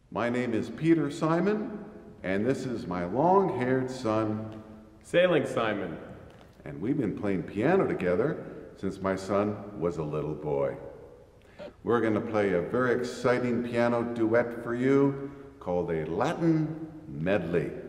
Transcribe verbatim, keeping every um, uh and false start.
My name is Peter Simon, and this is my long-haired son, Sailing Simon. and we've been playing piano together since my son was a little boy. We're going to play a very exciting piano duet for you called a Latin medley.